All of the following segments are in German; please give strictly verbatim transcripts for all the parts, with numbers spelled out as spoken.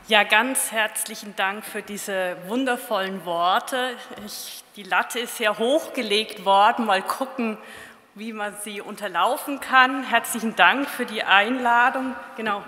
Ja, ganz herzlichen Dank für diese wundervollen Worte. Ich, die Latte ist sehr hochgelegt worden. Mal gucken, wie man sie unterlaufen kann. Herzlichen Dank für die Einladung. Genau.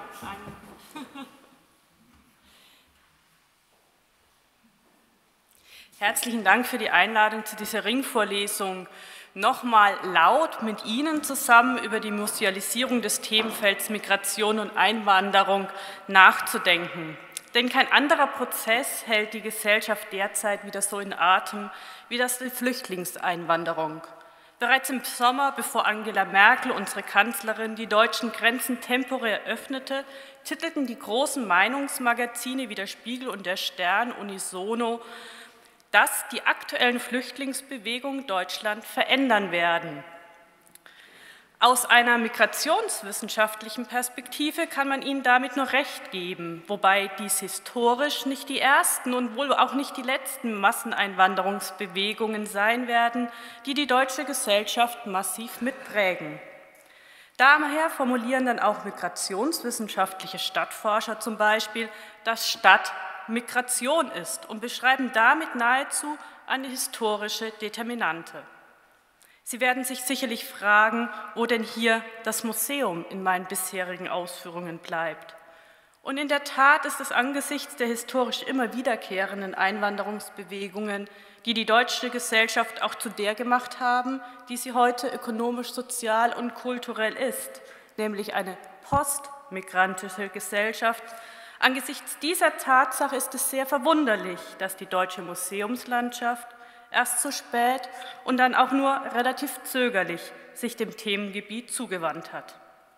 Herzlichen Dank für die Einladung zu dieser Ringvorlesung. Nochmal laut mit Ihnen zusammen über die Musealisierung des Themenfelds Migration und Einwanderung nachzudenken. Denn kein anderer Prozess hält die Gesellschaft derzeit wieder so in Atem wie das die Flüchtlingseinwanderung. Bereits im Sommer, bevor Angela Merkel, unsere Kanzlerin, die deutschen Grenzen temporär öffnete, titelten die großen Meinungsmagazine wie der Spiegel und der Stern unisono, dass die aktuellen Flüchtlingsbewegungen Deutschland verändern werden. Aus einer migrationswissenschaftlichen Perspektive kann man ihnen damit nur recht geben, wobei dies historisch nicht die ersten und wohl auch nicht die letzten Masseneinwanderungsbewegungen sein werden, die die deutsche Gesellschaft massiv mitprägen. Daher formulieren dann auch migrationswissenschaftliche Stadtforscher zum Beispiel, dass Stadt Migration ist und beschreiben damit nahezu eine historische Determinante. Sie werden sich sicherlich fragen, wo denn hier das Museum in meinen bisherigen Ausführungen bleibt. Und in der Tat ist es angesichts der historisch immer wiederkehrenden Einwanderungsbewegungen, die die deutsche Gesellschaft auch zu der gemacht haben, die sie heute ökonomisch, sozial und kulturell ist, nämlich eine postmigrantische Gesellschaft. Angesichts dieser Tatsache ist es sehr verwunderlich, dass die deutsche Museumslandschaft erst zu spät und dann auch nur relativ zögerlich sich dem Themengebiet zugewandt hat.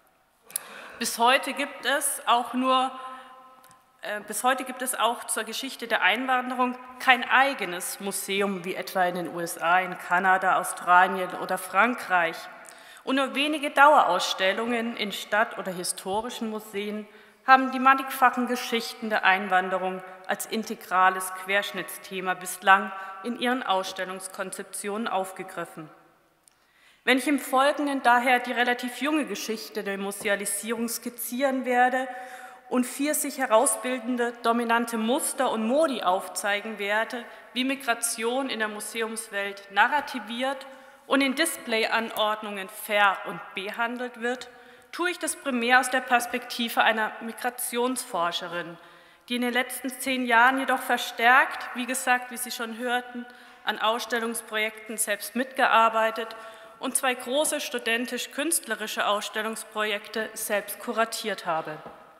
Bis heute gibt es auch nur, äh, bis heute gibt es auch zur Geschichte der Einwanderung kein eigenes Museum wie etwa in den U S A, in Kanada, Australien oder Frankreich. Und nur wenige Dauerausstellungen in Stadt- oder historischen Museen haben die mannigfachen Geschichten der Einwanderung als integrales Querschnittsthema bislang in ihren Ausstellungskonzeptionen aufgegriffen. Wenn ich im Folgenden daher die relativ junge Geschichte der Musealisierung skizzieren werde und vier sich herausbildende dominante Muster und Modi aufzeigen werde, wie Migration in der Museumswelt narrativiert und in Displayanordnungen ver- und behandelt wird, tue ich das primär aus der Perspektive einer Migrationsforscherin, die in den letzten zehn Jahren jedoch verstärkt, wie gesagt, wie Sie schon hörten, an Ausstellungsprojekten selbst mitgearbeitet und zwei große studentisch-künstlerische Ausstellungsprojekte selbst kuratiert habe.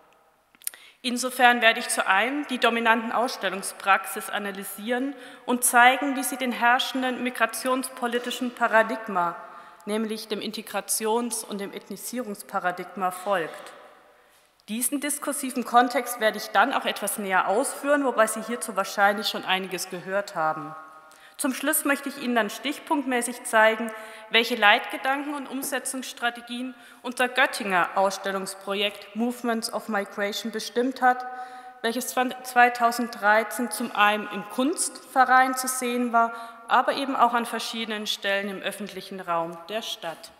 Insofern werde ich zu einem die dominanten Ausstellungspraxis analysieren und zeigen, wie sie den herrschenden migrationspolitischen Paradigma, nämlich dem Integrations- und dem Ethnisierungsparadigma, folgt. Diesen diskursiven Kontext werde ich dann auch etwas näher ausführen, wobei Sie hierzu wahrscheinlich schon einiges gehört haben. Zum Schluss möchte ich Ihnen dann stichpunktmäßig zeigen, welche Leitgedanken und Umsetzungsstrategien unser Göttinger Ausstellungsprojekt Movements of Migration bestimmt hat, welches zweitausenddreizehn zum einen im Kunstverein zu sehen war, aber eben auch an verschiedenen Stellen im öffentlichen Raum der Stadt.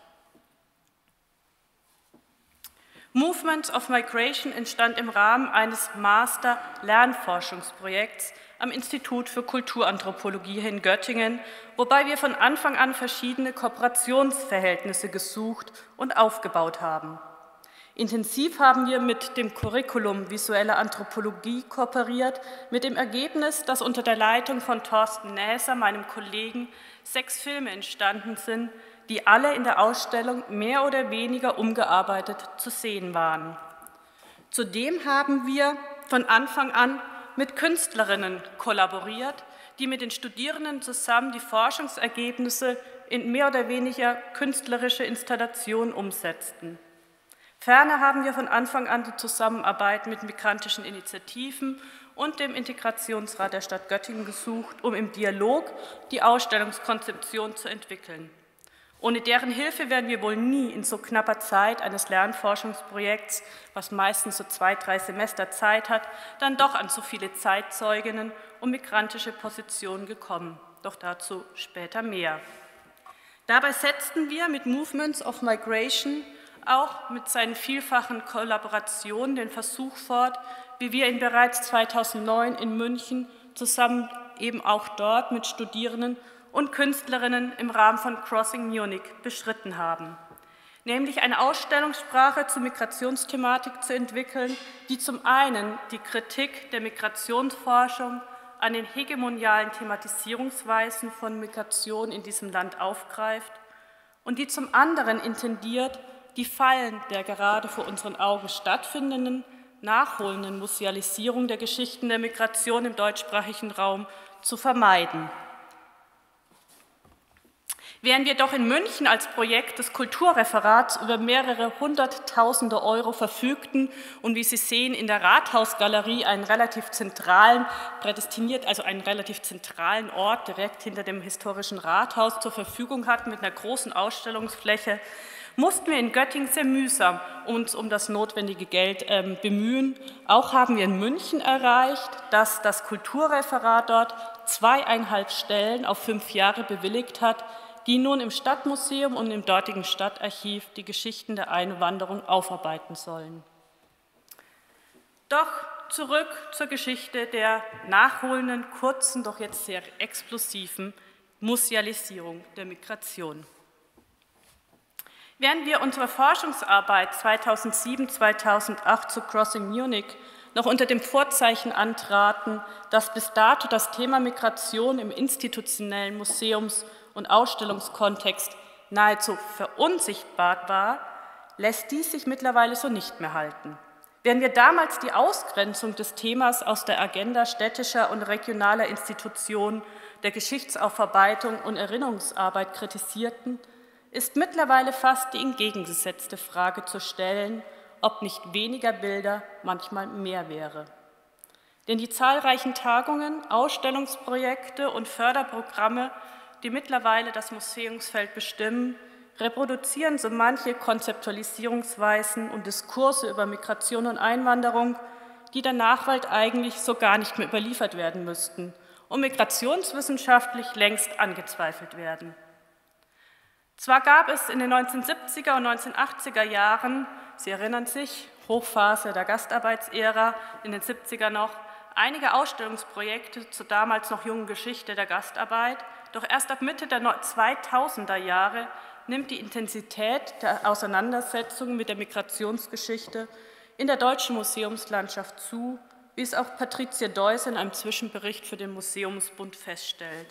Movements of Migration entstand im Rahmen eines Master-Lernforschungsprojekts am Institut für Kulturanthropologie in Göttingen, wobei wir von Anfang an verschiedene Kooperationsverhältnisse gesucht und aufgebaut haben. Intensiv haben wir mit dem Curriculum Visuelle Anthropologie kooperiert, mit dem Ergebnis, dass unter der Leitung von Thorsten Näser, meinem Kollegen, sechs Filme entstanden sind, die alle in der Ausstellung mehr oder weniger umgearbeitet zu sehen waren. Zudem haben wir von Anfang an mit Künstlerinnen kollaboriert, die mit den Studierenden zusammen die Forschungsergebnisse in mehr oder weniger künstlerische Installationen umsetzten. Ferner haben wir von Anfang an die Zusammenarbeit mit migrantischen Initiativen und dem Integrationsrat der Stadt Göttingen gesucht, um im Dialog die Ausstellungskonzeption zu entwickeln. Ohne deren Hilfe wären wir wohl nie in so knapper Zeit eines Lernforschungsprojekts, was meistens so zwei, drei Semester Zeit hat, dann doch an so viele Zeitzeuginnen und migrantische Positionen gekommen. Doch dazu später mehr. Dabei setzten wir mit Movements of Migration auch mit seinen vielfachen Kollaborationen den Versuch fort, wie wir ihn bereits zweitausendneun in München zusammen eben auch dort mit Studierenden und Künstlerinnen im Rahmen von Crossing Munich beschritten haben, nämlich eine Ausstellungssprache zur Migrationsthematik zu entwickeln, die zum einen die Kritik der Migrationsforschung an den hegemonialen Thematisierungsweisen von Migration in diesem Land aufgreift und die zum anderen intendiert, die Fallen der gerade vor unseren Augen stattfindenden, nachholenden Musealisierung der Geschichten der Migration im deutschsprachigen Raum zu vermeiden. Während wir doch in München als Projekt des Kulturreferats über mehrere hunderttausende Euro verfügten und wie Sie sehen in der Rathausgalerie einen relativ zentralen, prädestiniert, also einen relativ zentralen Ort direkt hinter dem historischen Rathaus zur Verfügung hatten mit einer großen Ausstellungsfläche, mussten wir in Göttingen sehr mühsam uns um das notwendige Geld ähm, bemühen. Auch haben wir in München erreicht, dass das Kulturreferat dort zweieinhalb Stellen auf fünf Jahre bewilligt hat, die nun im Stadtmuseum und im dortigen Stadtarchiv die Geschichten der Einwanderung aufarbeiten sollen. Doch zurück zur Geschichte der nachholenden, kurzen, doch jetzt sehr explosiven Musealisierung der Migration. Während wir unsere Forschungsarbeit zweitausendsieben zweitausendacht zu Crossing Munich noch unter dem Vorzeichen antraten, dass bis dato das Thema Migration im institutionellen Museums- und Ausstellungskontext nahezu verunsichtbart war, lässt dies sich mittlerweile so nicht mehr halten. Während wir damals die Ausgrenzung des Themas aus der Agenda städtischer und regionaler Institutionen der Geschichtsaufarbeitung und Erinnerungsarbeit kritisierten, ist mittlerweile fast die entgegengesetzte Frage zu stellen, ob nicht weniger Bilder manchmal mehr wäre. Denn die zahlreichen Tagungen, Ausstellungsprojekte und Förderprogramme, die mittlerweile das Museumsfeld bestimmen, reproduzieren so manche Konzeptualisierungsweisen und Diskurse über Migration und Einwanderung, die der Nachwelt eigentlich so gar nicht mehr überliefert werden müssten und migrationswissenschaftlich längst angezweifelt werden. Zwar gab es in den neunzehnhundertsiebziger und neunzehnhundertachtziger Jahren, Sie erinnern sich, Hochphase der Gastarbeitsära, in den siebziger noch, einige Ausstellungsprojekte zur damals noch jungen Geschichte der Gastarbeit, doch erst ab Mitte der zweitausender Jahre nimmt die Intensität der Auseinandersetzung mit der Migrationsgeschichte in der deutschen Museumslandschaft zu, wie es auch Patricia Deuss in einem Zwischenbericht für den Museumsbund feststellt.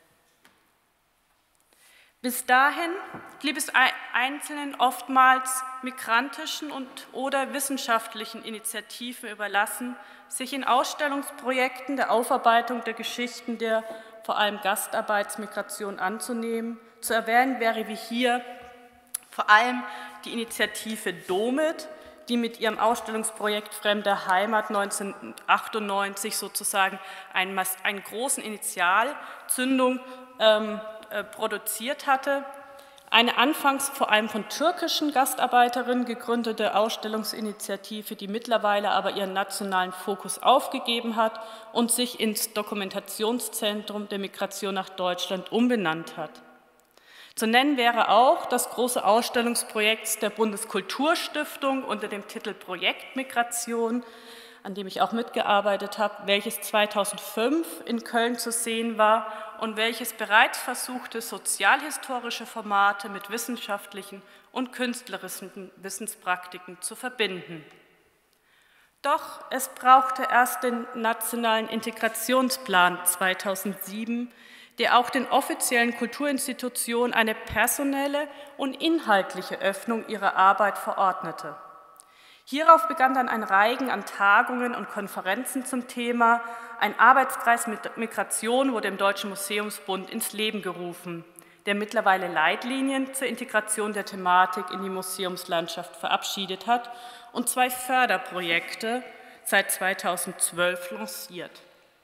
Bis dahin blieb es einzelnen, oftmals migrantischen und oder wissenschaftlichen Initiativen überlassen, sich in Ausstellungsprojekten der Aufarbeitung der Geschichten der vor allem Gastarbeitsmigration anzunehmen. Zu erwähnen wäre wie hier vor allem die Initiative DOMIT, die mit ihrem Ausstellungsprojekt Fremde Heimat neunzehnhundertachtundneunzig sozusagen einen, einen großen Initialzündung ähm, äh, produziert hatte. Eine anfangs vor allem von türkischen Gastarbeiterinnen gegründete Ausstellungsinitiative, die mittlerweile aber ihren nationalen Fokus aufgegeben hat und sich ins Dokumentationszentrum der Migration nach Deutschland umbenannt hat. Zu nennen wäre auch das große Ausstellungsprojekt der Bundeskulturstiftung unter dem Titel Projekt Migration, an dem ich auch mitgearbeitet habe, welches zweitausendfünf in Köln zu sehen war und welches bereits versuchte, sozialhistorische Formate mit wissenschaftlichen und künstlerischen Wissenspraktiken zu verbinden. Doch es brauchte erst den Nationalen Integrationsplan zweitausendsieben, der auch den offiziellen Kulturinstitutionen eine personelle und inhaltliche Öffnung ihrer Arbeit verordnete. Hierauf begann dann ein Reigen an Tagungen und Konferenzen zum Thema. Ein Arbeitskreis mit Migration wurde im Deutschen Museumsbund ins Leben gerufen, der mittlerweile Leitlinien zur Integration der Thematik in die Museumslandschaft verabschiedet hat und zwei Förderprojekte seit zweitausendzwölf lanciert.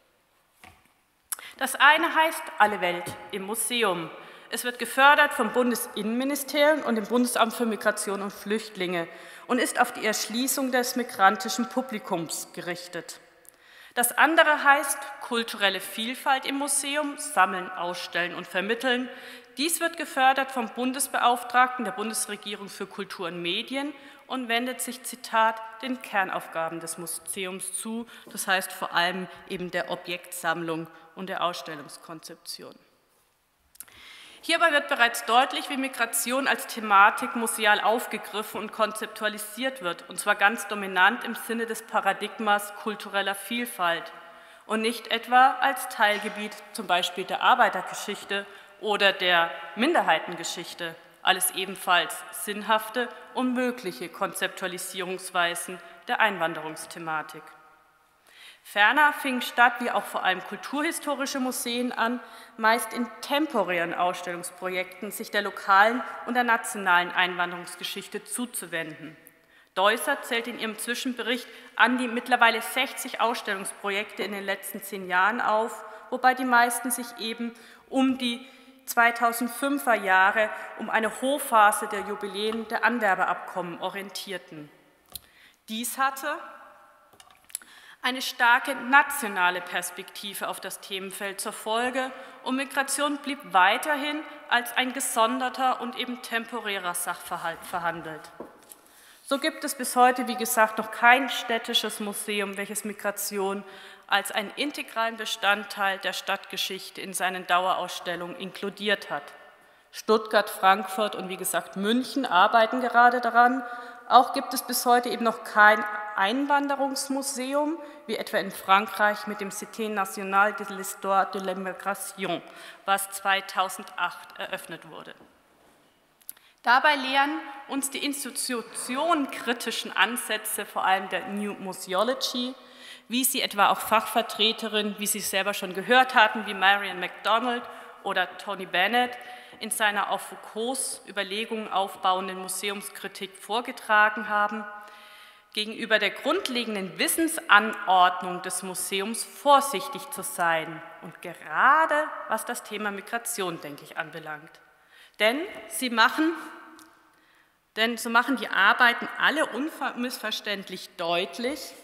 Das eine heißt Alle Welt im Museum. Es wird gefördert vom Bundesinnenministerium und dem Bundesamt für Migration und Flüchtlinge und ist auf die Erschließung des migrantischen Publikums gerichtet. Das andere heißt kulturelle Vielfalt im Museum, sammeln, ausstellen und vermitteln. Dies wird gefördert vom Bundesbeauftragten der Bundesregierung für Kultur und Medien und wendet sich, Zitat, den Kernaufgaben des Museums zu, das heißt vor allem eben der Objektsammlung und der Ausstellungskonzeption. Hierbei wird bereits deutlich, wie Migration als Thematik museal aufgegriffen und konzeptualisiert wird, und zwar ganz dominant im Sinne des Paradigmas kultureller Vielfalt und nicht etwa als Teilgebiet zum Beispiel der Arbeitergeschichte oder der Minderheitengeschichte, alles ebenfalls sinnhafte und mögliche Konzeptualisierungsweisen der Einwanderungsthematik. Ferner fingen Stadt- wie auch vor allem kulturhistorische Museen an, meist in temporären Ausstellungsprojekten sich der lokalen und der nationalen Einwanderungsgeschichte zuzuwenden. Deusser zählt in ihrem Zwischenbericht an die mittlerweile sechzig Ausstellungsprojekte in den letzten zehn Jahren auf, wobei die meisten sich eben um die zweitausendfünfer Jahre, um eine Hochphase der Jubiläen der Anwerbeabkommen orientierten. Dies hatte eine starke nationale Perspektive auf das Themenfeld zur Folge und Migration blieb weiterhin als ein gesonderter und eben temporärer Sachverhalt verhandelt. So gibt es bis heute, wie gesagt, noch kein städtisches Museum, welches Migration als einen integralen Bestandteil der Stadtgeschichte in seinen Dauerausstellungen inkludiert hat. Stuttgart, Frankfurt und wie gesagt München arbeiten gerade daran. Auch gibt es bis heute eben noch kein Einwanderungsmuseum, wie etwa in Frankreich mit dem Cité National de l'Histoire de l'Immigration, was zweitausendacht eröffnet wurde. Dabei lehren uns die institutionenkritischen Ansätze, vor allem der New Museology, wie sie etwa auch Fachvertreterinnen, wie Sie selber schon gehört hatten, wie Marian MacDonald oder Tony Bennett, in seiner auf Foucaults Überlegungen aufbauenden Museumskritik vorgetragen haben, gegenüber der grundlegenden Wissensanordnung des Museums vorsichtig zu sein und gerade was das Thema Migration, denke ich, anbelangt. Denn sie machen, denn so machen die Arbeiten alle unmissverständlich deutlich,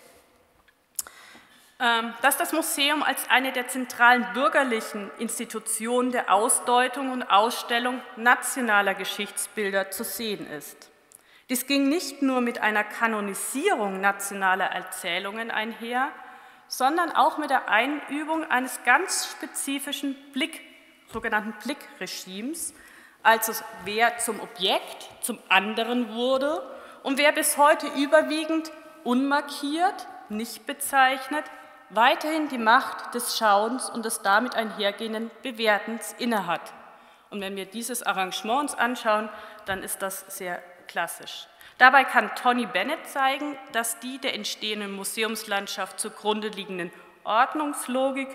dass das Museum als eine der zentralen bürgerlichen Institutionen der Ausdeutung und Ausstellung nationaler Geschichtsbilder zu sehen ist. Dies ging nicht nur mit einer Kanonisierung nationaler Erzählungen einher, sondern auch mit der Einübung eines ganz spezifischen Blick, sogenannten Blickregimes, also wer zum Objekt, zum anderen wurde und wer bis heute überwiegend unmarkiert, nicht bezeichnet, weiterhin die Macht des Schauens und des damit einhergehenden Bewertens innehat. Und wenn wir dieses Arrangement uns anschauen, dann ist das sehr klassisch. Dabei kann Tony Bennett zeigen, dass die der entstehenden Museumslandschaft zugrunde liegenden Ordnungslogik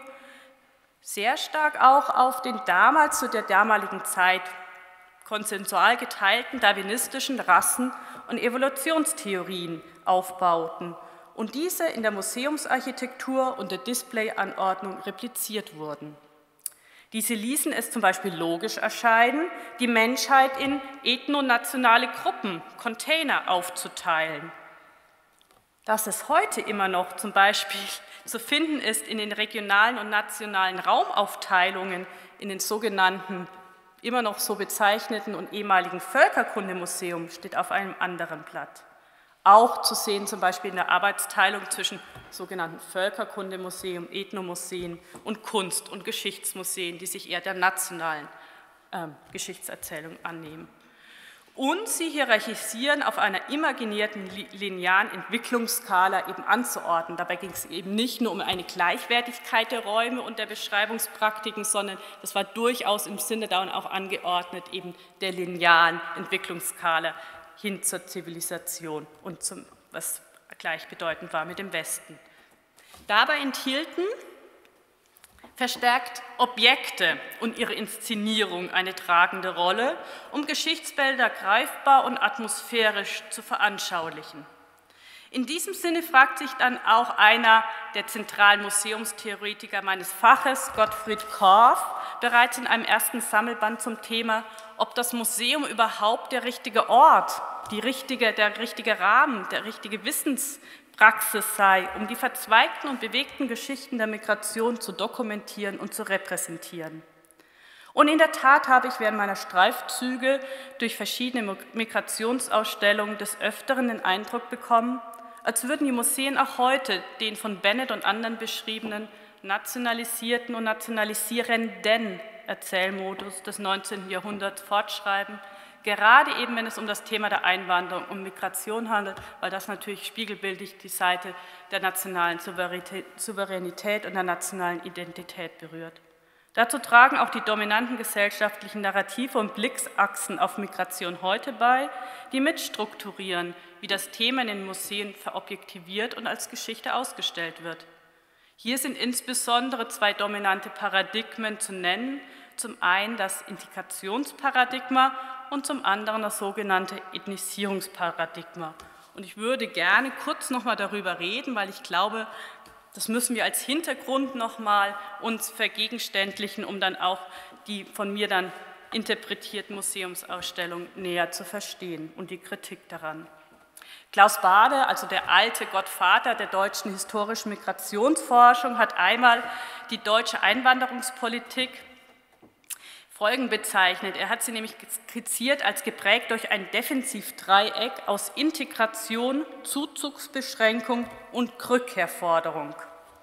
sehr stark auch auf den damals zu der damaligen Zeit konsensual geteilten darwinistischen Rassen- und Evolutionstheorien aufbauten und diese in der Museumsarchitektur und der Displayanordnung repliziert wurden. Diese ließen es zum Beispiel logisch erscheinen, die Menschheit in ethnonationale Gruppen, Container aufzuteilen. Dass es heute immer noch zum Beispiel zu finden ist in den regionalen und nationalen Raumaufteilungen, in den sogenannten, immer noch so bezeichneten und ehemaligen Völkerkundemuseum, steht auf einem anderen Blatt. Auch zu sehen zum Beispiel in der Arbeitsteilung zwischen sogenannten Völkerkundemuseum, Ethnomuseen und Kunst- und Geschichtsmuseen, die sich eher der nationalen äh, Geschichtserzählung annehmen. Und sie hierarchisieren auf einer imaginierten linearen Entwicklungsskala eben anzuordnen. Dabei ging es eben nicht nur um eine Gleichwertigkeit der Räume und der Beschreibungspraktiken, sondern das war durchaus im Sinne da und auch angeordnet eben der linearen Entwicklungsskala hin zur Zivilisation und zum, was gleichbedeutend war mit dem Westen. Dabei enthielten verstärkt Objekte und ihre Inszenierung eine tragende Rolle, um Geschichtsbilder greifbar und atmosphärisch zu veranschaulichen. In diesem Sinne fragt sich dann auch einer der zentralen Museumstheoretiker meines Faches, Gottfried Korff, bereits in einem ersten Sammelband zum Thema, ob das Museum überhaupt der richtige Ort, die richtige, der richtige Rahmen, der richtige Wissens Praxis sei, um die verzweigten und bewegten Geschichten der Migration zu dokumentieren und zu repräsentieren. Und in der Tat habe ich während meiner Streifzüge durch verschiedene Migrationsausstellungen des Öfteren den Eindruck bekommen, als würden die Museen auch heute den von Bennett und anderen beschriebenen nationalisierten und nationalisierenden Erzählmodus des neunzehnten Jahrhunderts fortschreiben, gerade eben, wenn es um das Thema der Einwanderung und Migration handelt, weil das natürlich spiegelbildlich die Seite der nationalen Souveränität und der nationalen Identität berührt. Dazu tragen auch die dominanten gesellschaftlichen Narrative und Blicksachsen auf Migration heute bei, die mitstrukturieren, wie das Thema in den Museen verobjektiviert und als Geschichte ausgestellt wird. Hier sind insbesondere zwei dominante Paradigmen zu nennen, zum einen das Integrationsparadigma und zum anderen das sogenannte Ethnisierungsparadigma. Und ich würde gerne kurz noch mal darüber reden, weil ich glaube, das müssen wir als Hintergrund noch mal uns vergegenständlichen, um dann auch die von mir dann interpretierten Museumsausstellungen näher zu verstehen und die Kritik daran. Klaus Bade, also der alte Gottvater der deutschen historischen Migrationsforschung, hat einmal die deutsche Einwanderungspolitik Folgen bezeichnet. Er hat sie nämlich skizziert als geprägt durch ein Defensivdreieck aus Integration, Zuzugsbeschränkung und Rückkehrforderung.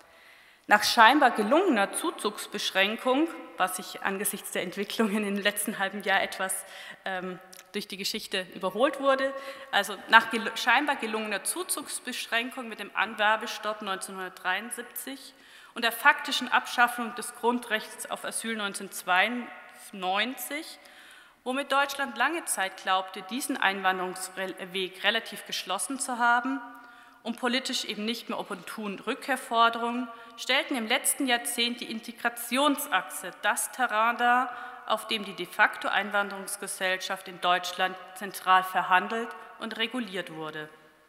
Nach scheinbar gelungener Zuzugsbeschränkung, was sich angesichts der Entwicklungen im letzten halben Jahr etwas ähm, durch die Geschichte überholt wurde, also nach gel- scheinbar gelungener Zuzugsbeschränkung mit dem Anwerbestopp neunzehnhundertdreiundsiebzig und der faktischen Abschaffung des Grundrechts auf Asyl neunzehnhundertzweiundneunzig, womit Deutschland lange Zeit glaubte, diesen Einwanderungsweg relativ geschlossen zu haben und politisch eben nicht mehr opportun Rückkehrforderungen, stellten im letzten Jahrzehnt die Integrationsachse das Terrain dar, auf dem die de facto Einwanderungsgesellschaft in Deutschland zentral verhandelt und reguliert wurde.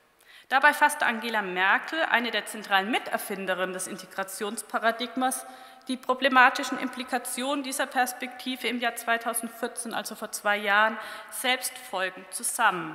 Dabei fasste Angela Merkel, eine der zentralen Miterfinderinnen des Integrationsparadigmas, die problematischen Implikationen dieser Perspektive im Jahr zweitausendvierzehn, also vor zwei Jahren, selbst folgend zusammen.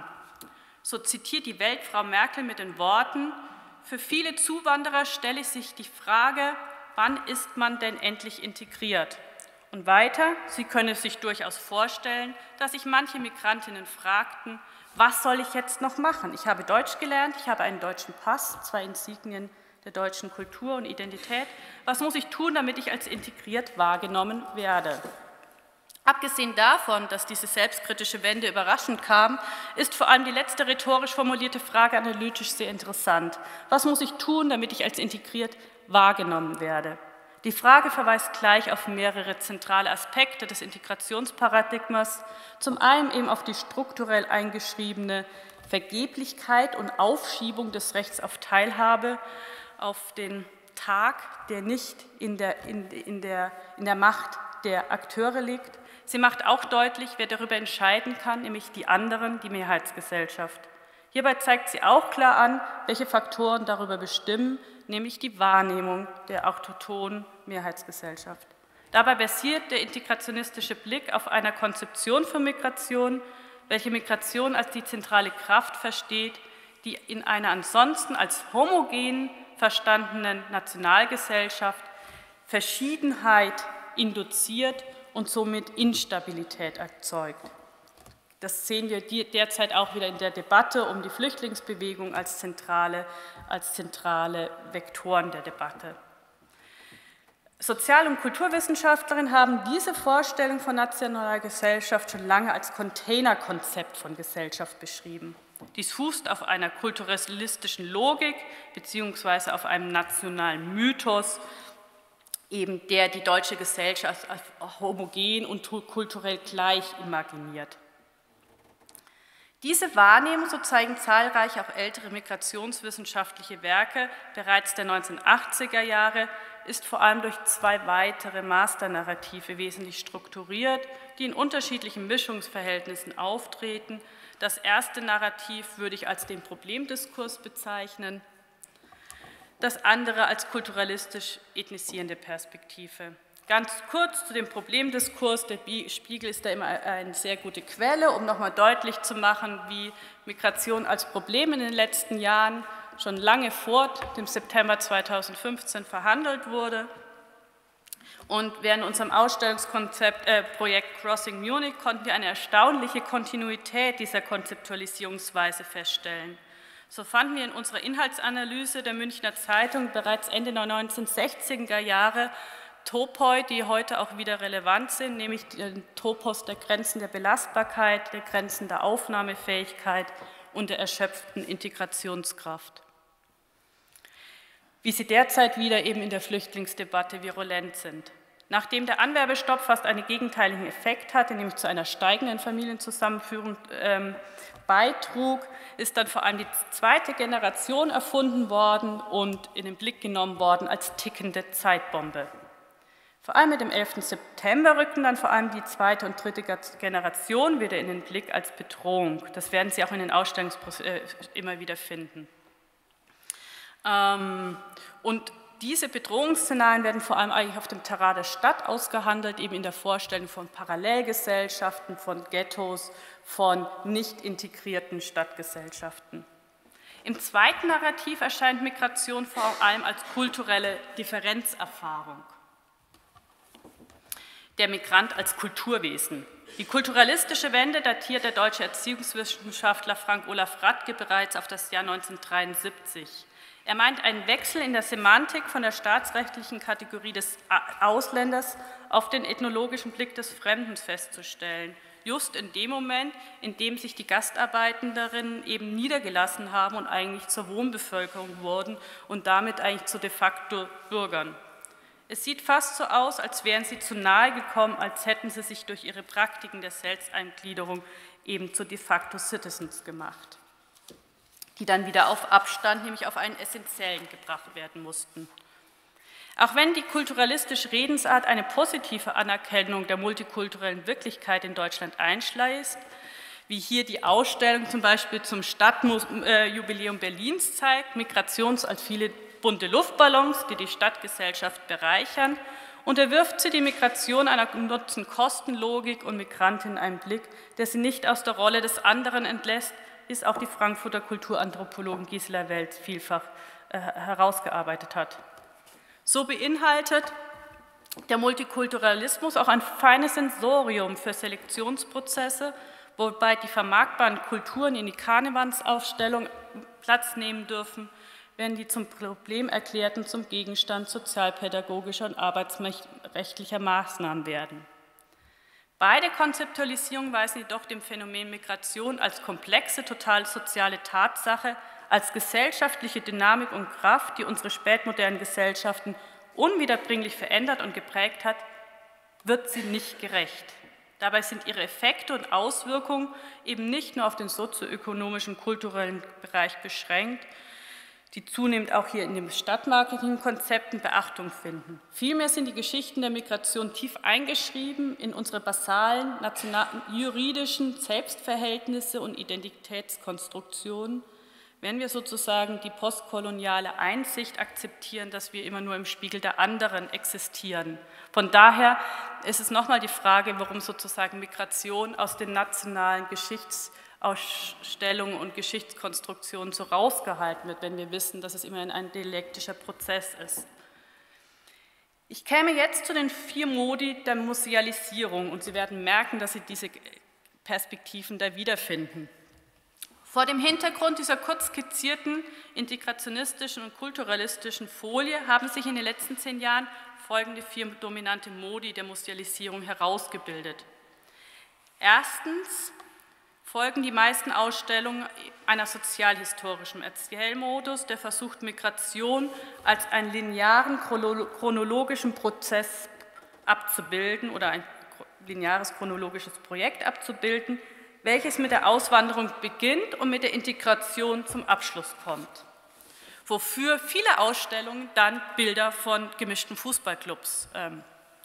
So zitiert die Weltfrau Merkel mit den Worten: Für viele Zuwanderer stelle sich die Frage, wann ist man denn endlich integriert? Und weiter, sie könne sich durchaus vorstellen, dass sich manche Migrantinnen fragten, was soll ich jetzt noch machen? Ich habe Deutsch gelernt, ich habe einen deutschen Pass, zwei Insignien der deutschen Kultur und Identität. Was muss ich tun, damit ich als integriert wahrgenommen werde? Abgesehen davon, dass diese selbstkritische Wende überraschend kam, ist vor allem die letzte rhetorisch formulierte Frage analytisch sehr interessant. Was muss ich tun, damit ich als integriert wahrgenommen werde? Die Frage verweist gleich auf mehrere zentrale Aspekte des Integrationsparadigmas, zum einen eben auf die strukturell eingeschriebene Vergeblichkeit und Aufschiebung des Rechts auf Teilhabe auf den Tag, der nicht in der, in, in der, in der Macht der Akteure liegt. Sie macht auch deutlich, wer darüber entscheiden kann, nämlich die anderen, die Mehrheitsgesellschaft. Hierbei zeigt sie auch klar an, welche Faktoren darüber bestimmen, nämlich die Wahrnehmung der autochthonen Mehrheitsgesellschaft. Dabei basiert der integrationistische Blick auf einer Konzeption von Migration, welche Migration als die zentrale Kraft versteht, die in einer ansonsten als homogen verstandenen Nationalgesellschaft Verschiedenheit induziert und somit Instabilität erzeugt. Das sehen wir derzeit auch wieder in der Debatte um die Flüchtlingsbewegung als zentrale, als zentrale Vektoren der Debatte. Sozial- und Kulturwissenschaftlerinnen haben diese Vorstellung von nationaler Gesellschaft schon lange als Containerkonzept von Gesellschaft beschrieben. Dies fußt auf einer kulturalistischen Logik beziehungsweise auf einem nationalen Mythos, eben der die deutsche Gesellschaft als homogen und kulturell gleich imaginiert. Diese Wahrnehmung, so zeigen zahlreiche auch ältere migrationswissenschaftliche Werke bereits der neunzehnhundertachtziger Jahre, ist vor allem durch zwei weitere Masternarrative wesentlich strukturiert, die in unterschiedlichen Mischungsverhältnissen auftreten. Das erste Narrativ würde ich als den Problemdiskurs bezeichnen, das andere als kulturalistisch ethnisierende Perspektive. Ganz kurz zu dem Problemdiskurs. Der Spiegel ist da immer eine sehr gute Quelle, um nochmal deutlich zu machen, wie Migration als Problem in den letzten Jahren schon lange vor dem September zweitausendfünfzehn verhandelt wurde. Und während unserem Ausstellungskonzept äh, Projekt Crossing Munich konnten wir eine erstaunliche Kontinuität dieser Konzeptualisierungsweise feststellen. So fanden wir in unserer Inhaltsanalyse der Münchner Zeitung bereits Ende der neunzehnhundertsechziger Jahre Topoi, die heute auch wieder relevant sind, nämlich den Topos der Grenzen der Belastbarkeit, der Grenzen der Aufnahmefähigkeit und der erschöpften Integrationskraft, wie sie derzeit wieder eben in der Flüchtlingsdebatte virulent sind. Nachdem der Anwerbestopp fast einen gegenteiligen Effekt hatte, nämlich zu einer steigenden Familienzusammenführung ähm, beitrug, ist dann vor allem die zweite Generation erfunden worden und in den Blick genommen worden als tickende Zeitbombe. Vor allem mit dem elften September rückten dann vor allem die zweite und dritte Generation wieder in den Blick als Bedrohung. Das werden Sie auch in den Ausstellungsprozessen äh, immer wieder finden. Ähm, und diese Bedrohungsszenarien werden vor allem eigentlich auf dem Terrain der Stadt ausgehandelt, eben in der Vorstellung von Parallelgesellschaften, von Ghettos, von nicht integrierten Stadtgesellschaften. Im zweiten Narrativ erscheint Migration vor allem als kulturelle Differenzerfahrung. Der Migrant als Kulturwesen. Die kulturalistische Wende datiert der deutsche Erziehungswissenschaftler Frank Olaf Radke bereits auf das Jahr neunzehnhundertdreiundsiebzig. Er meint einen Wechsel in der Semantik von der staatsrechtlichen Kategorie des Ausländers auf den ethnologischen Blick des Fremden festzustellen, just in dem Moment, in dem sich die Gastarbeitenderinnen eben niedergelassen haben und eigentlich zur Wohnbevölkerung wurden und damit eigentlich zu de facto Bürgern. Es sieht fast so aus, als wären sie zu nahe gekommen, als hätten sie sich durch ihre Praktiken der Selbsteingliederung eben zu de facto Citizens gemacht, die dann wieder auf Abstand, nämlich auf einen essentiellen, gebracht werden mussten. Auch wenn die kulturalistische Redensart eine positive Anerkennung der multikulturellen Wirklichkeit in Deutschland einschließt, wie hier die Ausstellung zum Beispiel zum Stadtjubiläum Berlins zeigt, Migrations als viele bunte Luftballons, die die Stadtgesellschaft bereichern, unterwirft sie die Migration einer Nutzen-Kosten-Logik und Migrantin einen Blick, der sie nicht aus der Rolle des anderen entlässt, ist auch die Frankfurter Kulturanthropologin Gisela Welz vielfach äh, herausgearbeitet hat. So beinhaltet der Multikulturalismus auch ein feines Sensorium für Selektionsprozesse, wobei die vermarktbaren Kulturen in die Karnevalsaufstellung Platz nehmen dürfen, werden die zum Problem erklärten zum Gegenstand sozialpädagogischer und arbeitsrechtlicher Maßnahmen werden. Beide Konzeptualisierungen weisen jedoch dem Phänomen Migration als komplexe, total soziale Tatsache, als gesellschaftliche Dynamik und Kraft, die unsere spätmodernen Gesellschaften unwiederbringlich verändert und geprägt hat, wird sie nicht gerecht. Dabei sind ihre Effekte und Auswirkungen eben nicht nur auf den sozioökonomischen, kulturellen Bereich beschränkt, die zunehmend auch hier in den Stadtmarketingkonzepten Beachtung finden. Vielmehr sind die Geschichten der Migration tief eingeschrieben in unsere basalen juridischen Selbstverhältnisse und Identitätskonstruktionen, wenn wir sozusagen die postkoloniale Einsicht akzeptieren, dass wir immer nur im Spiegel der anderen existieren. Von daher ist es nochmal die Frage, warum sozusagen Migration aus den nationalen Geschichtsausstellungen und Geschichtskonstruktionen so rausgehalten wird, wenn wir wissen, dass es immerhin ein dialektischer Prozess ist. Ich käme jetzt zu den vier Modi der Musealisierung und Sie werden merken, dass Sie diese Perspektiven da wiederfinden. Vor dem Hintergrund dieser kurz skizzierten integrationistischen und kulturalistischen Folie haben sich in den letzten zehn Jahren folgende vier dominante Modi der Musealisierung herausgebildet. Erstens folgen die meisten Ausstellungen einer sozialhistorischen Erzählmodus, der versucht, Migration als einen linearen chronologischen Prozess abzubilden oder ein lineares chronologisches Projekt abzubilden, welches mit der Auswanderung beginnt und mit der Integration zum Abschluss kommt, wofür viele Ausstellungen dann Bilder von gemischten Fußballclubs ähm,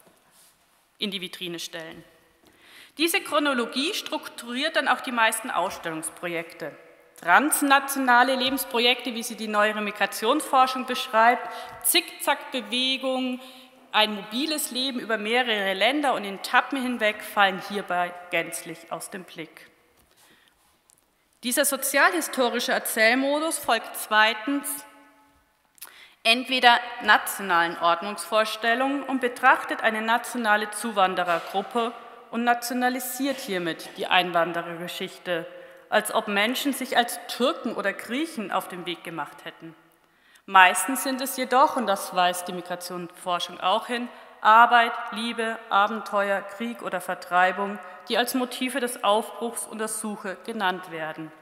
in die Vitrine stellen. Diese Chronologie strukturiert dann auch die meisten Ausstellungsprojekte. Transnationale Lebensprojekte, wie sie die neuere Migrationsforschung beschreibt, Zickzackbewegungen, ein mobiles Leben über mehrere Länder und in Etappen hinweg fallen hierbei gänzlich aus dem Blick. Dieser sozialhistorische Erzählmodus folgt zweitens entweder nationalen Ordnungsvorstellungen und betrachtet eine nationale Zuwanderergruppe und nationalisiert hiermit die Einwanderergeschichte, als ob Menschen sich als Türken oder Griechen auf den Weg gemacht hätten. Meistens sind es jedoch, und das weist die Migrationsforschung auch hin, Arbeit, Liebe, Abenteuer, Krieg oder Vertreibung, die als Motive des Aufbruchs und der Suche genannt werden.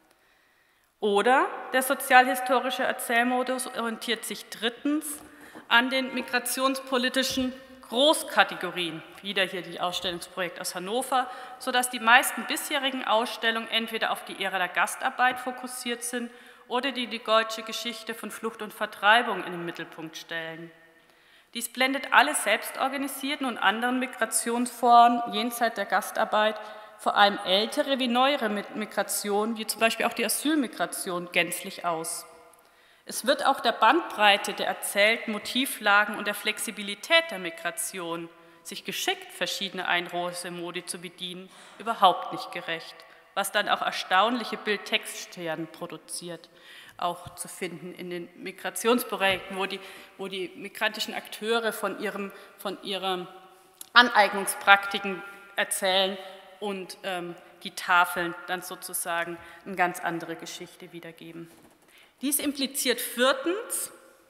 Oder der sozialhistorische Erzählmodus orientiert sich drittens an den migrationspolitischen Großkategorien, wieder hier die Ausstellungsprojekt aus Hannover, sodass die meisten bisherigen Ausstellungen entweder auf die Ära der Gastarbeit fokussiert sind oder die die deutsche Geschichte von Flucht und Vertreibung in den Mittelpunkt stellen. Dies blendet alle selbstorganisierten und anderen Migrationsformen jenseits der Gastarbeit, vor allem ältere wie neuere Migration, wie zum Beispiel auch die Asylmigration, gänzlich aus. Es wird auch der Bandbreite der erzählten Motivlagen und der Flexibilität der Migration, sich geschickt verschiedene Einreise-Modi zu bedienen, überhaupt nicht gerecht, was dann auch erstaunliche Bild-Text-Scheren produziert, auch zu finden in den Migrationsprojekten, wo die, wo die migrantischen Akteure von, ihrem, von ihren Aneignungspraktiken erzählen und ähm, die Tafeln dann sozusagen eine ganz andere Geschichte wiedergeben. Dies impliziert viertens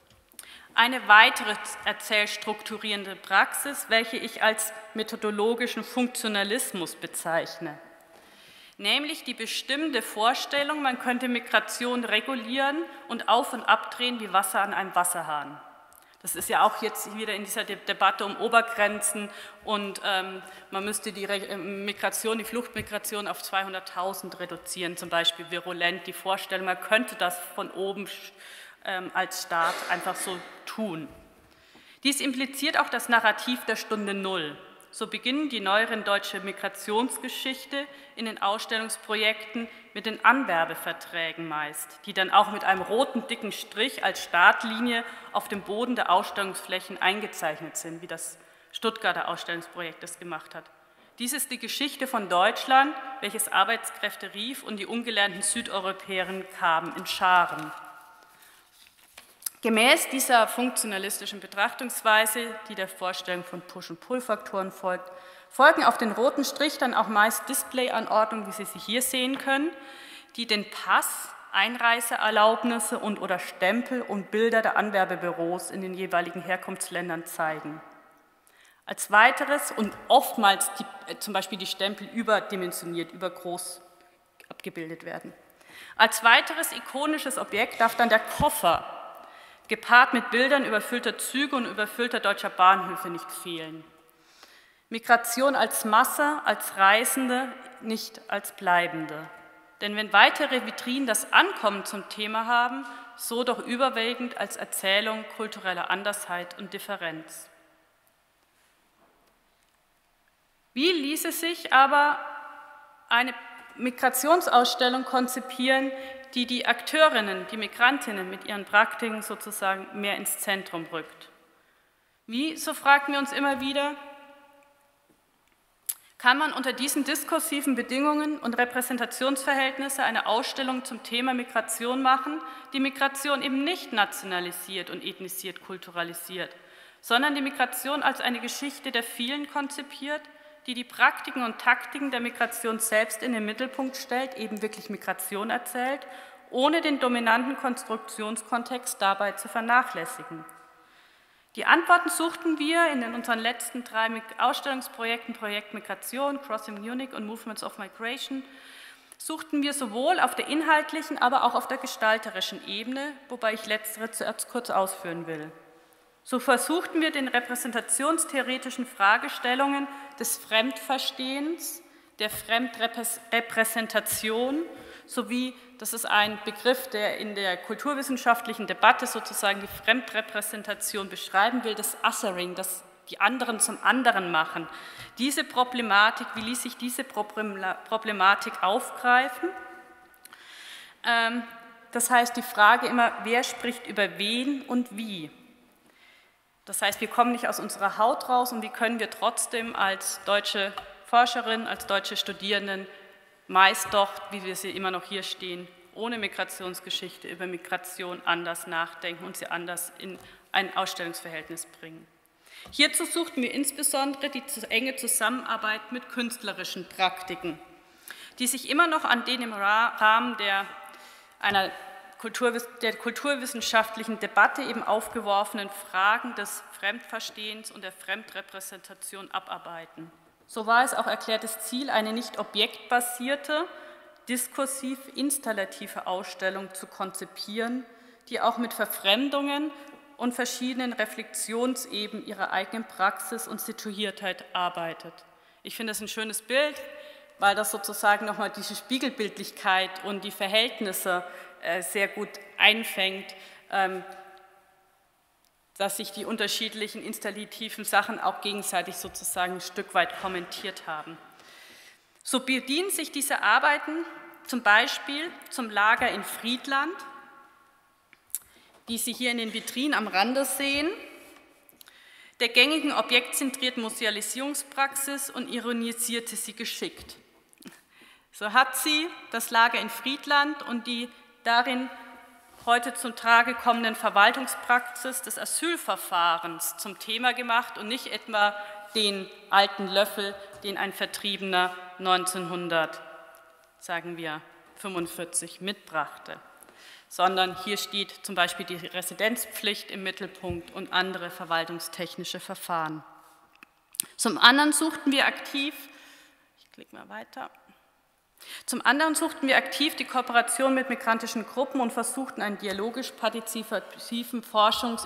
eine weitere erzählstrukturierende Praxis, welche ich als methodologischen Funktionalismus bezeichne, nämlich die bestimmende Vorstellung, man könnte Migration regulieren und auf- und abdrehen wie Wasser an einem Wasserhahn. Das ist ja auch jetzt wieder in dieser Debatte um Obergrenzen und ähm, man müsste die Migration, die Fluchtmigration auf zweihunderttausend reduzieren, zum Beispiel virulent. Die Vorstellung, man könnte das von oben ähm, als Staat einfach so tun. Dies impliziert auch das Narrativ der Stunde Null. So beginnen die neueren deutsche Migrationsgeschichte in den Ausstellungsprojekten mit den Anwerbeverträgen meist, die dann auch mit einem roten dicken Strich als Startlinie auf dem Boden der Ausstellungsflächen eingezeichnet sind, wie das Stuttgarter Ausstellungsprojekt das gemacht hat. Dies ist die Geschichte von Deutschland, welches Arbeitskräfte rief und die ungelernten Südeuropäerinnen kamen in Scharen. Gemäß dieser funktionalistischen Betrachtungsweise, die der Vorstellung von Push- und Pull-Faktoren folgt, folgen auf den roten Strich dann auch meist Displayanordnungen, wie Sie sie hier sehen können, die den Pass, Einreiseerlaubnisse und oder Stempel und Bilder der Anwerbebüros in den jeweiligen Herkunftsländern zeigen. Als weiteres und oftmals die, zum Beispiel die Stempel überdimensioniert, übergroß abgebildet werden. Als weiteres ikonisches Objekt darf dann der Koffer, gepaart mit Bildern überfüllter Züge und überfüllter deutscher Bahnhöfe, nicht fehlen. Migration als Masse, als Reisende, nicht als Bleibende. Denn wenn weitere Vitrinen das Ankommen zum Thema haben, so doch überwiegend als Erzählung kultureller Andersheit und Differenz. Wie ließe sich aber eine Migrationsausstellung konzipieren, die die Akteurinnen, die Migrantinnen mit ihren Praktiken sozusagen mehr ins Zentrum rückt? Wie, so fragten wir uns immer wieder, kann man unter diesen diskursiven Bedingungen und Repräsentationsverhältnisse eine Ausstellung zum Thema Migration machen, die Migration eben nicht nationalisiert und ethnisiert, kulturalisiert, sondern die Migration als eine Geschichte der vielen konzipiert, die die Praktiken und Taktiken der Migration selbst in den Mittelpunkt stellt, eben wirklich Migration erzählt, ohne den dominanten Konstruktionskontext dabei zu vernachlässigen. Die Antworten suchten wir in unseren letzten drei Ausstellungsprojekten, Projekt Migration, Crossing Munich und Movements of Migration, suchten wir sowohl auf der inhaltlichen, aber auch auf der gestalterischen Ebene, wobei ich letztere zuerst kurz ausführen will. So versuchten wir den repräsentationstheoretischen Fragestellungen des Fremdverstehens, der Fremdrepräsentation sowie, das ist ein Begriff, der in der kulturwissenschaftlichen Debatte sozusagen die Fremdrepräsentation beschreiben will, das Othering, das die anderen zum anderen machen. Diese Problematik, wie ließ sich diese Problematik aufgreifen? Das heißt, die Frage immer, wer spricht über wen und wie? Das heißt, wir kommen nicht aus unserer Haut raus und wie können wir trotzdem als deutsche Forscherin, als deutsche Studierenden meist doch, wie wir sie immer noch hier stehen, ohne Migrationsgeschichte über Migration anders nachdenken und sie anders in ein Ausstellungsverhältnis bringen. Hierzu suchten wir insbesondere die enge Zusammenarbeit mit künstlerischen Praktiken, die sich immer noch an den im Rahmen der, einer Kulturwiss der kulturwissenschaftlichen Debatte eben aufgeworfenen Fragen des Fremdverstehens und der Fremdrepräsentation abarbeiten. So war es auch erklärtes Ziel, eine nicht objektbasierte, diskursiv-installative Ausstellung zu konzipieren, die auch mit Verfremdungen und verschiedenen Reflexionsebenen ihrer eigenen Praxis und Situiertheit arbeitet. Ich finde das ein schönes Bild, weil das sozusagen nochmal diese Spiegelbildlichkeit und die Verhältnisse äh, sehr gut einfängt, ähm, dass sich die unterschiedlichen installativen Sachen auch gegenseitig sozusagen ein Stück weit kommentiert haben. So bedienen sich diese Arbeiten zum Beispiel zum Lager in Friedland, die Sie hier in den Vitrinen am Rande sehen, der gängigen objektzentrierten Musealisierungspraxis und ironisierte sie geschickt. So hat sie das Lager in Friedland und die darin heute zum Trage kommenden Verwaltungspraxis des Asylverfahrens zum Thema gemacht und nicht etwa den alten Löffel, den ein Vertriebener neunzehnhundert, sagen wir, fünfundvierzig mitbrachte, sondern hier steht zum Beispiel die Residenzpflicht im Mittelpunkt und andere verwaltungstechnische Verfahren. Zum anderen suchten wir aktiv, ich klicke mal weiter, zum anderen suchten wir aktiv die Kooperation mit migrantischen Gruppen und versuchten einen dialogisch-partizipativen Forschungs-,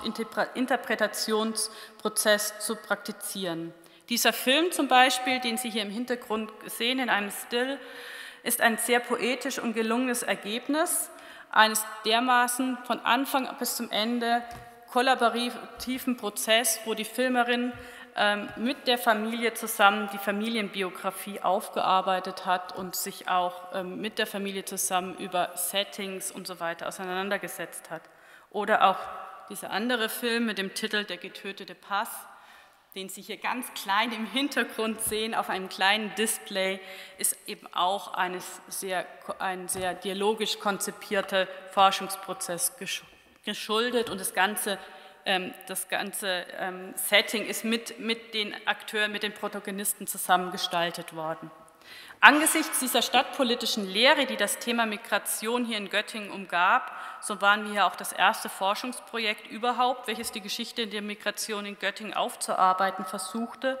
Interpretationsprozess zu praktizieren. Dieser Film zum Beispiel, den Sie hier im Hintergrund sehen, in einem Still, ist ein sehr poetisch und gelungenes Ergebnis eines dermaßen von Anfang bis zum Ende kollaborativen Prozess, wo die Filmerin ähm, mit der Familie zusammen die Familienbiografie aufgearbeitet hat und sich auch ähm, mit der Familie zusammen über Settings und so weiter auseinandergesetzt hat. Oder auch dieser andere Film mit dem Titel Der getötete Pass, den Sie hier ganz klein im Hintergrund sehen, auf einem kleinen Display, ist eben auch eines sehr, ein sehr dialogisch konzipierter Forschungsprozess geschuldet und das ganze, ähm, das ganze ähm, Setting ist mit, mit den Akteuren, mit den Protagonisten zusammen gestaltet worden. Angesichts dieser stadtpolitischen Lehre, die das Thema Migration hier in Göttingen umgab, so waren wir ja auch das erste Forschungsprojekt überhaupt, welches die Geschichte der Migration in Göttingen aufzuarbeiten versuchte.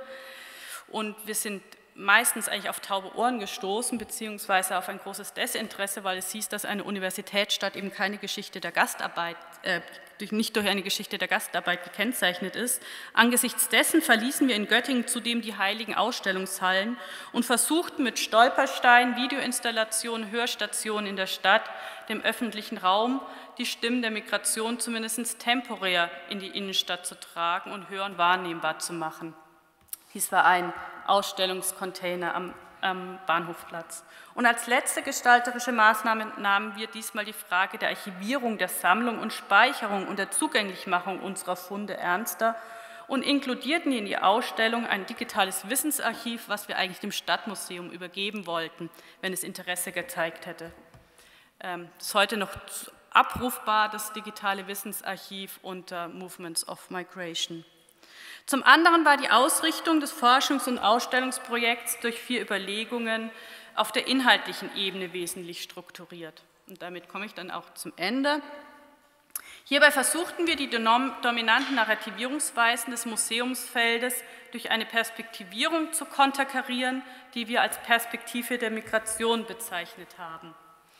Und wir sind meistens eigentlich auf taube Ohren gestoßen, beziehungsweise auf ein großes Desinteresse, weil es hieß, dass eine Universitätsstadt eben keine Geschichte der Gastarbeit, äh, nicht durch eine Geschichte der Gastarbeit gekennzeichnet ist. Angesichts dessen verließen wir in Göttingen zudem die heiligen Ausstellungshallen und versuchten mit Stolpersteinen, Videoinstallationen, Hörstationen in der Stadt, dem öffentlichen Raum, die Stimmen der Migration zumindest temporär in die Innenstadt zu tragen und hören wahrnehmbar zu machen. Dies war ein Ausstellungscontainer am, am Bahnhofplatz. Und als letzte gestalterische Maßnahme nahmen wir diesmal die Frage der Archivierung, der Sammlung und Speicherung und der Zugänglichmachung unserer Funde ernster und inkludierten in die Ausstellung ein digitales Wissensarchiv, was wir eigentlich dem Stadtmuseum übergeben wollten, wenn es Interesse gezeigt hätte. Das ist heute noch abrufbar, das digitale Wissensarchiv unter Movements of Migration. Zum anderen war die Ausrichtung des Forschungs- und Ausstellungsprojekts durch vier Überlegungen auf der inhaltlichen Ebene wesentlich strukturiert. Und damit komme ich dann auch zum Ende. Hierbei versuchten wir, die dominanten Narrativierungsweisen des Museumsfeldes durch eine Perspektivierung zu konterkarieren, die wir als Perspektive der Migration bezeichnet haben.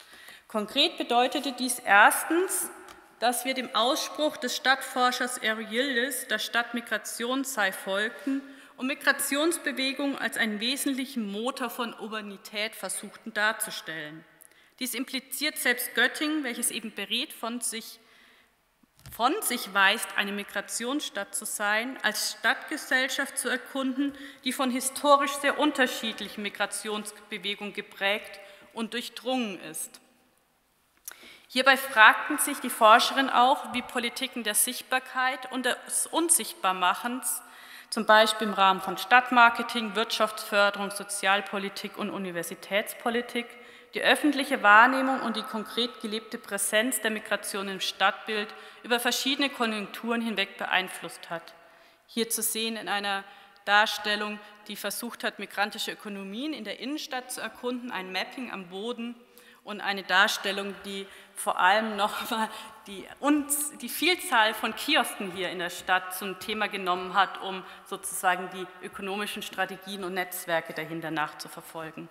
Konkret bedeutete dies erstens, dass wir dem Ausspruch des Stadtforschers Ariildis, der Stadt Migration sei, folgten und Migrationsbewegungen als einen wesentlichen Motor von Urbanität versuchten darzustellen. Dies impliziert selbst Göttingen, welches eben berät von sich, von sich weist, eine Migrationsstadt zu sein, als Stadtgesellschaft zu erkunden, die von historisch sehr unterschiedlichen Migrationsbewegungen geprägt und durchdrungen ist. Hierbei fragten sich die Forscherin auch, wie Politiken der Sichtbarkeit und des Unsichtbarmachens zum Beispiel im Rahmen von Stadtmarketing, Wirtschaftsförderung, Sozialpolitik und Universitätspolitik, die öffentliche Wahrnehmung und die konkret gelebte Präsenz der Migration im Stadtbild über verschiedene Konjunkturen hinweg beeinflusst hat. Hier zu sehen in einer Darstellung, die versucht hat, migrantische Ökonomien in der Innenstadt zu erkunden, ein Mapping am Boden und eine Darstellung, die vor allem nochmal die, uns, die Vielzahl von Kiosken hier in der Stadt zum Thema genommen hat, um sozusagen die ökonomischen Strategien und Netzwerke dahinter nachzuverfolgen.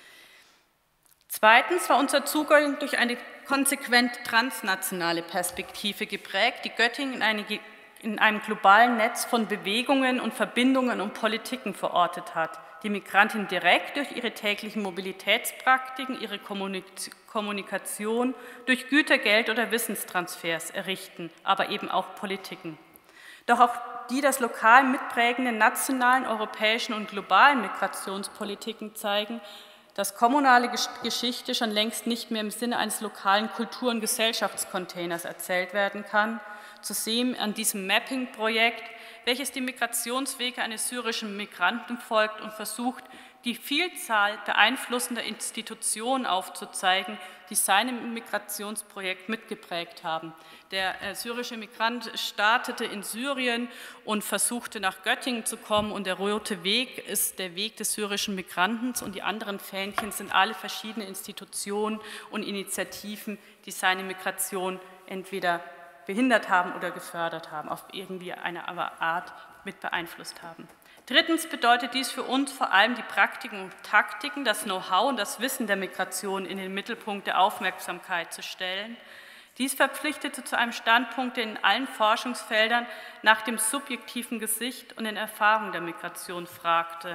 Zweitens war unser Zugang durch eine konsequent transnationale Perspektive geprägt, die Göttingen in, eine, in einem globalen Netz von Bewegungen und Verbindungen und Politiken verortet hat, die Migranten direkt durch ihre täglichen Mobilitätspraktiken, ihre Kommunikation, durch Güter, Geld oder Wissenstransfers errichten, aber eben auch Politiken. Doch auch die das lokal mitprägenden nationalen, europäischen und globalen Migrationspolitiken zeigen, dass kommunale Geschichte schon längst nicht mehr im Sinne eines lokalen Kultur- und Gesellschaftscontainers erzählt werden kann, zu sehen an diesem Mapping-Projekt, welches die Migrationswege eines syrischen Migranten folgt und versucht, die Vielzahl beeinflussender Institutionen aufzuzeigen, die seinem Migrationsprojekt mitgeprägt haben. Der äh, syrische Migrant startete in Syrien und versuchte nach Göttingen zu kommen, und der rote Weg ist der Weg des syrischen Migranten, und die anderen Fähnchen sind alle verschiedene Institutionen und Initiativen, die seine Migration entweder behindert haben oder gefördert haben, auf irgendwie eine Art mit beeinflusst haben. Drittens bedeutet dies für uns vor allem die Praktiken und Taktiken, das Know-how und das Wissen der Migration in den Mittelpunkt der Aufmerksamkeit zu stellen. Dies verpflichtete zu einem Standpunkt, der in allen Forschungsfeldern nach dem subjektiven Gesicht und den Erfahrungen der Migration fragte.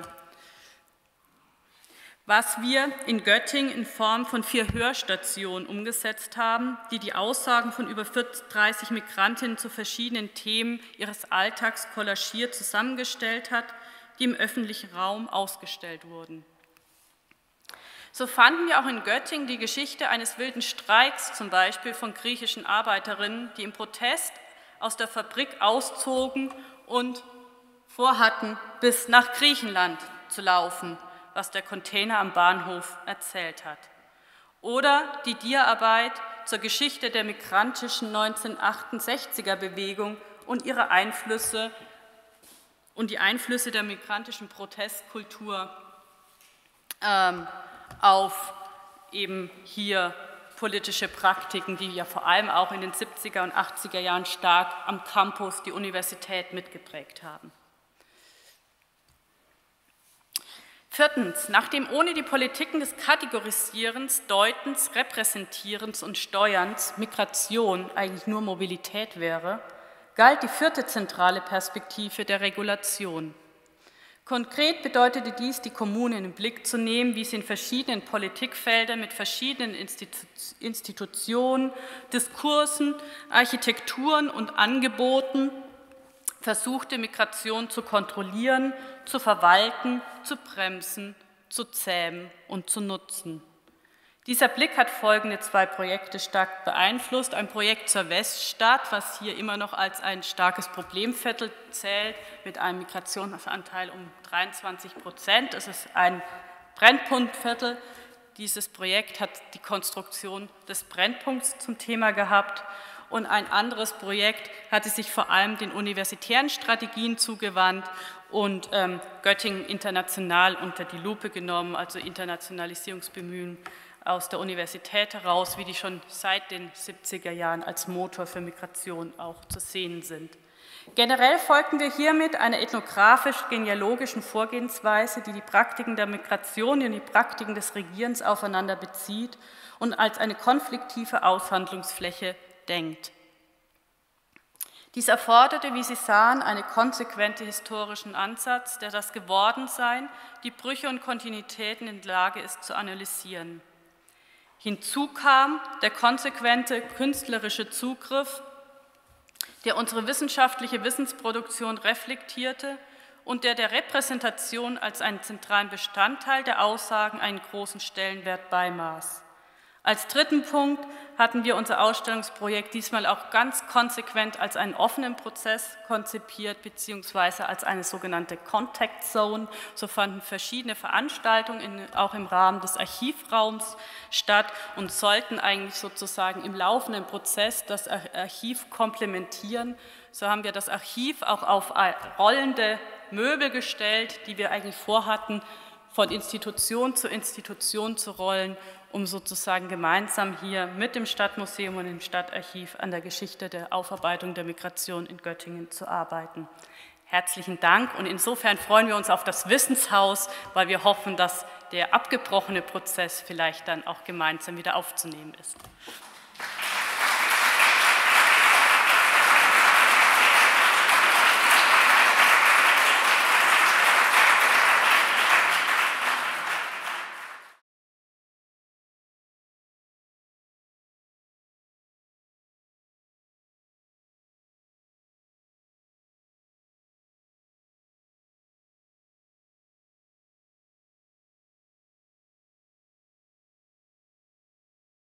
Was wir in Göttingen in Form von vier Hörstationen umgesetzt haben, die die Aussagen von über dreißig Migrantinnen zu verschiedenen Themen ihres Alltags kollagiert zusammengestellt hat, die im öffentlichen Raum ausgestellt wurden. So fanden wir auch in Göttingen die Geschichte eines wilden Streiks, zum Beispiel von griechischen Arbeiterinnen, die im Protest aus der Fabrik auszogen und vorhatten, bis nach Griechenland zu laufen, was der Container am Bahnhof erzählt hat. Oder die Dia-Arbeit zur Geschichte der migrantischen neunzehnhundertachtundsechziger Bewegung und ihre Einflüsse und die Einflüsse der migrantischen Protestkultur ähm, auf eben hier politische Praktiken, die ja vor allem auch in den siebziger und achtziger Jahren stark am Campus die Universität mitgeprägt haben. Viertens, nachdem ohne die Politiken des Kategorisierens, Deutens, Repräsentierens und Steuerns Migration eigentlich nur Mobilität wäre, galt die vierte zentrale Perspektive der Regulation. Konkret bedeutete dies, die Kommunen in den Blick zu nehmen, wie sie in verschiedenen Politikfeldern mit verschiedenen Institu- Institutionen, Diskursen, Architekturen und Angeboten versuchte, Migration zu kontrollieren, zu verwalten, zu bremsen, zu zähmen und zu nutzen. Dieser Blick hat folgende zwei Projekte stark beeinflusst. Ein Projekt zur Weststadt, was hier immer noch als ein starkes Problemviertel zählt, mit einem Migrationsanteil um dreiundzwanzig Prozent. Es ist ein Brennpunktviertel. Dieses Projekt hat die Konstruktion des Brennpunkts zum Thema gehabt. Und ein anderes Projekt hatte sich vor allem den universitären Strategien zugewandt und ähm, Göttingen international unter die Lupe genommen, also Internationalisierungsbemühen aus der Universität heraus, wie die schon seit den siebziger Jahren als Motor für Migration auch zu sehen sind. Generell folgten wir hiermit einer ethnografisch-genealogischen Vorgehensweise, die die Praktiken der Migration und die Praktiken des Regierens aufeinander bezieht und als eine konfliktive Aushandlungsfläche denkt. Dies erforderte, wie Sie sahen, einen konsequenten historischen Ansatz, der das Gewordensein, die Brüche und Kontinuitäten in der Lage ist zu analysieren. Hinzu kam der konsequente künstlerische Zugriff, der unsere wissenschaftliche Wissensproduktion reflektierte und der der Repräsentation als einen zentralen Bestandteil der Aussagen einen großen Stellenwert beimaß. Als dritten Punkt hatten wir unser Ausstellungsprojekt diesmal auch ganz konsequent als einen offenen Prozess konzipiert, beziehungsweise als eine sogenannte Contact Zone. So fanden verschiedene Veranstaltungen in, auch im Rahmen des Archivraums statt und sollten eigentlich sozusagen im laufenden Prozess das Archiv komplementieren. So haben wir das Archiv auch auf rollende Möbel gestellt, die wir eigentlich vorhatten, von Institution zu Institution zu rollen, um sozusagen gemeinsam hier mit dem Stadtmuseum und dem Stadtarchiv an der Geschichte der Aufarbeitung der Migration in Göttingen zu arbeiten. Herzlichen Dank und insofern freuen wir uns auf das Wissenshaus, weil wir hoffen, dass der abgebrochene Prozess vielleicht dann auch gemeinsam wieder aufzunehmen ist.